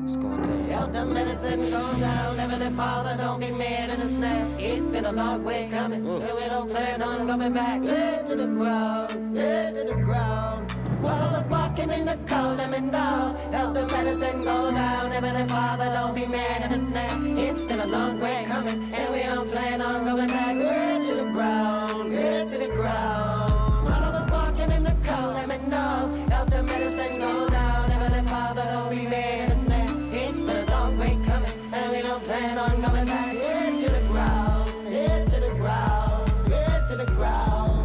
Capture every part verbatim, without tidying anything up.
It's going down. Help the medicine go down. Heavenly Father, don't be mad in the snare. It's been a long way coming. Ooh. We don't plan on coming back. Head to the ground, head to the ground. While I was walking in the cold, let me know. Help the medicine go down. Heavenly Father, don't be mad in the snare. It's been a long way coming, and we don't plan on going back. Head to the ground, head to the ground. While I was walking in the cold, let me know. Help the medicine go down. Heavenly Father, don't be mad in the snare. It's been a long way coming, and we don't plan on going back. Head to the ground, head to the ground, head to the ground.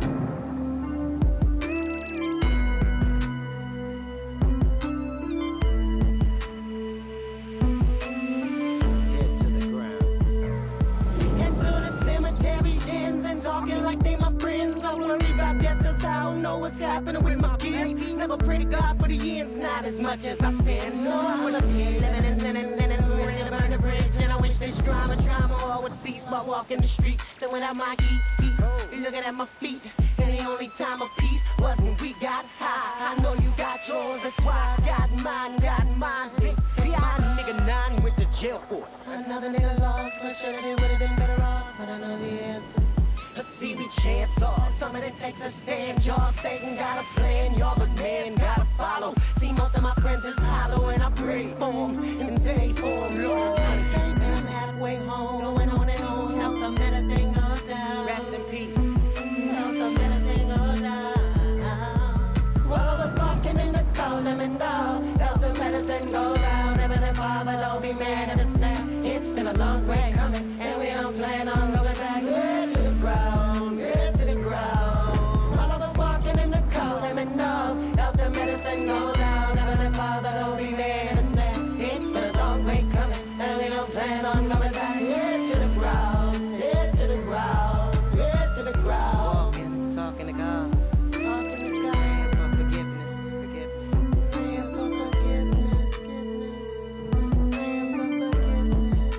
Head to the ground. And through the cemetery shins and talking like they my friends. I worry about death cause I don't know what's happening with my kids. Never pray to God for the ends, not as much as I spend. No, I wanna be living and sinning and then ready to burn the bridge. And I wish this drama, drama all would cease by walking the streets. And without my heat, heat, you looking at my feet. And the only time of peace was when we got high. I know you got yours, that's why I got mine, got mine. My nigga nine went to jail for it. Another nigga lost, but should have been, would have been better off. But I know the answers. Let's see we chance off. Some of it takes a stand, y'all. Satan got a plan, y'all, but man's gotta follow. See, most of my friends is hollow, and I pray for them and say for them, Lord. I'm halfway home, going on and on. Help the medicine go down. Rest in peace. Help the medicine go down. While I was walking in the cold, let me know. Help the medicine go down. Heavenly Father, don't be mad at us now. It's been a long way coming, and we don't plan on going back. Head to the ground, head to the ground. While I was walking in the cold, let me know. Help the medicine go down. Heavenly Father, don't be mad at us now. It's been a long way coming, and we don't plan on going back. Head to the ground, head to the ground, head to the ground. Walking, talking to God. Talking to God. Praying for forgiveness. Forgiveness. Praying for forgiveness, forgiveness. Praying for forgiveness.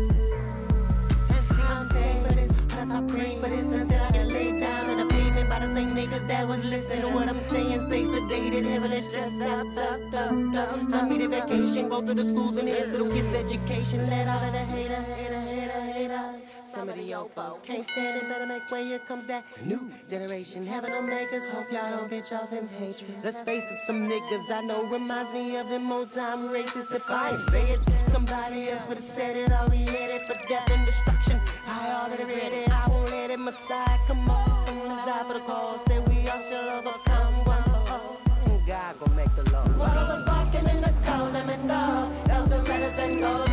I'm saying for this, plus I pray for this instead I can lay down in the pavement by the same niggas that was listening to what I'm saying. Stay sedated, heavily stressed out. Duck, duck, duck. I need a vacation, go to the schools and here's little kids' education. Let all of the hater, hater, hater, haters. Some of the old folks can't stand it, better make way. Here comes that new generation, having them makers. Hope y'all don't bitch off in hatred. Let's face it, some niggas I know reminds me of them old time racists. If I ain't say it, somebody else would've said it. All we headed for death and destruction. I already read it. I won't let it. Messiah, come on, let's die for the cause. Say we all shall overcome one for all. And God gon' make the law. While I was walking in the cold, let me know. Help the medicine go